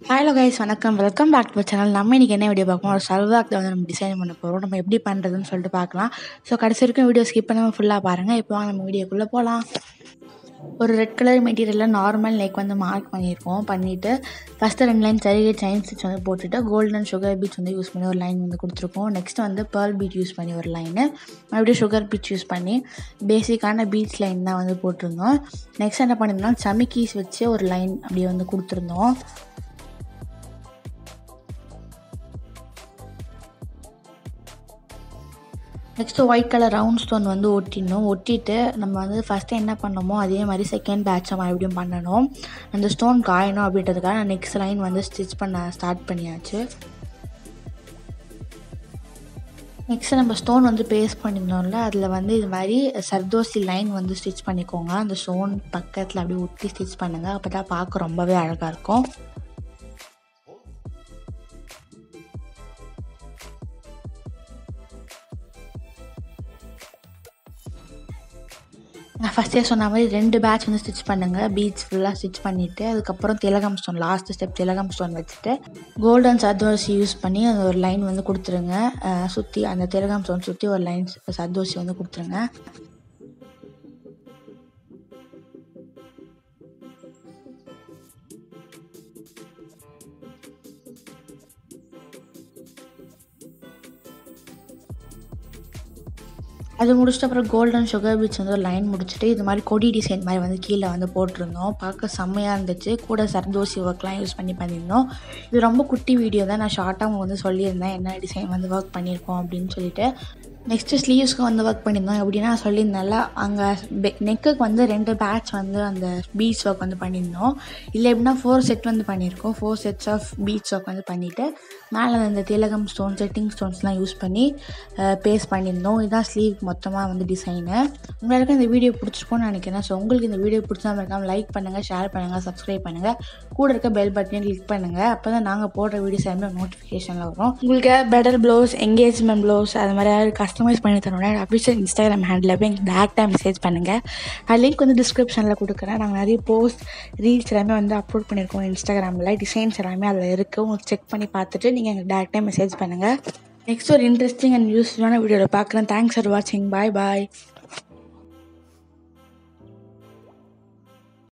Hello guys, வணக்கம். Welcome back to channel. நம்ம இன்றைக்கி என்ன வீடியோ பார்க்கணும், ஒரு சல்வார் தான் வந்து நம்ம டிசைன் பண்ண போகிறோம். நம்ம எப்படி பண்ணுறதுன்னு சொல்லிட்டு பார்க்கலாம். ஸோ கடைசி வரைக்கும் வீடியோ ஸ்கிப் பண்ணாமல் ஃபுல்லாக பாருங்கள். இப்போ வாங்க நம்ம வீடியோக்குள்ளே போகலாம். ஒரு ரெட் கலர் மெட்டீரியலில் நார்மல் நெக் வந்து மார்க் பண்ணியிருக்கோம். பண்ணிவிட்டு ஃபஸ்ட்டு 2 லைன் சரிகை செயின் ஸ்டிச் வந்து போட்டுட்டு கோல்டன் சுகர் பீட்ஸ் வந்து யூஸ் பண்ணி ஒரு லைன் வந்து கொடுத்துருக்கோம். நெக்ஸ்ட் வந்து பேர்ல் பீட் யூஸ் பண்ணி ஒரு லைனு, மறுபடியும் சுகர் பீட்ஸ் யூஸ் பண்ணி பேசிக்கான பீட்ஸ் லைன் தான் வந்து போட்டிருந்தோம். நெக்ஸ்ட் என்ன பண்ணியிருந்தோம், சமிக்கீஸ் வச்சு ஒரு லைன் அப்படியே வந்து கொடுத்துருந்தோம். Next white colour round stone வந்து ஒட்டிடணும். ஒட்டிட்டு நம்ம வந்து ஃபஸ்ட்டு என்ன பண்ணோமோ அதே மாதிரி செகண்ட் பேட்சை மறுபடியும் பண்ணணும். அந்த ஸ்டோன் காயணும் அப்படின்றதுக்காக நான் நெக்ஸ்ட் லைன் வந்து ஸ்டிச் பண்ண ஸ்டார்ட் பண்ணியாச்சு. நெக்ஸ்ட்டு நம்ம ஸ்டோன் வந்து பேஸ்ட் பண்ணியிருந்தோம்ல, அதில் வந்து இது மாதிரி சர்தோசி லைன் வந்து ஸ்டிச் பண்ணிக்கோங்க. அந்த ஸ்டோன் பக்கத்தில் அப்படியே ஒட்டி ஸ்டிச் பண்ணுங்கள். அப்போ தான் பார்க்க ரொம்பவே அழகாக இருக்கும். நான் ஃபஸ்ட்டே சொன்ன மாதிரி 2 பேட்ச் வந்து ஸ்டிச் பண்ணுங்கள். பீட்ஸ் ஃபுல்லாக ஸ்டிச் பண்ணிவிட்டு அதுக்கப்புறம் திலகம் ஸ்டோன், லாஸ்ட் ஸ்டெப் திலகம் ஸ்டோன் வச்சுட்டு கோல்டன் சர்தோசி யூஸ் பண்ணி அந்த ஒரு லைன் வந்து கொடுத்துருங்க. சுற்றி அந்த திலகம் ஸ்டோன் சுற்றி ஒரு லைன் சர்தோசி வந்து கொடுத்துருங்க. அது முடிச்சுட்டு அப்புறம் கோல்டன் சுகர் பீட்ஸ் வந்து ஒரு லைன் முடிச்சுட்டு இது மாதிரி கொடி டிசைன் மாதிரி வந்து கீழே வந்து போட்டிருந்தோம். பார்க்க செம்மையாக இருந்துச்சு. கூட சர்தோசி ஒர்க்லாம் யூஸ் பண்ணியிருந்தோம். இது ரொம்ப குட்டி வீடியோ தான். நான் ஷார்ட்டாக வந்து சொல்லியிருந்தேன் என்ன டிசைன் வந்து ஒர்க் பண்ணியிருக்கோம் அப்படின்னு சொல்லிட்டு. நெக்ஸ்ட்டு ஸ்லீவ்ஸ்க்கு வந்து ஒர்க் பண்ணியிருந்தோம். எப்படின்னா சொல்லியிருந்தால அங்கே நெக்குக்கு வந்து 2 பேட்ச் வந்து அந்த பீட்ஸ் ஒர்க் வந்து பண்ணியிருந்தோம். இல்லை எப்படின்னா 4 செட் வந்து பண்ணியிருக்கோம். 4 செட்ஸ் ஆஃப் பீட்ஸ் ஒர்க் வந்து பண்ணிவிட்டு மேலே அந்த திலகம் ஸ்டோன் செட்டிங் ஸ்டோன்ஸ்லாம் யூஸ் பண்ணி பேஸ்ட் பண்ணியிருந்தோம். இதுதான் ஸ்லீவ் மொத்தமாக வந்து டிசைனு. உங்களுக்கு இந்த வீடியோ பிடிச்சிருக்கோன்னு நினைக்கிறேன். ஸோ உங்களுக்கு இந்த வீடியோ பிடிச்சா இருக்காமல் லைக் பண்ணுங்கள், ஷேர் பண்ணுங்கள், சப்ஸ்கிரைப் பண்ணுங்கள், கூட இருக்க பெல் பட்டனையும் கிளிக் பண்ணுங்கள். அப்போ தான் நாங்கள் போடுற வீடியோஸ் எல்லாமே நோட்டிஃபிகேஷனில் வரும். உங்களுக்கு பெட்டர் ப்ளவுஸ், என்கேஜ்மெண்ட் ப்ளவுஸ் அது மாதிரி கஸ்டமைஸ் பண்ணி தரோம்னா அஃபிஷியல் இன்ஸ்டாகிராம் ஹேண்டில் போய் எங்களுக்கு டேரெக்டாக மெசேஜ் பண்ணுங்கள். அது லிங்க் வந்து டிஸ்கிரிப்ஷனில் கொடுக்குறேன். நாங்கள் நிறைய போஸ்ட் ரீல்ஸ் எல்லாமே வந்து அப்லோட் பண்ணியிருக்கோம் இன்ஸ்டாகிராமில். டிசைன்ஸ் எல்லாமே அதில் இருக்குது. உங்களுக்கு செக் பண்ணி பார்த்துட்டு நீங்கள் எங்களுக்கு டேரெக்டாக மெசேஜ் பண்ணுங்கள். நெக்ஸ்ட் ஒரு இன்ட்ரெஸ்டிங் அண்ட் யூஸ்ஃபுல்லான வீடியோவில் பார்க்குறேன். தேங்க்ஸ் ஃபார் வாட்சிங். பாய் பாய்.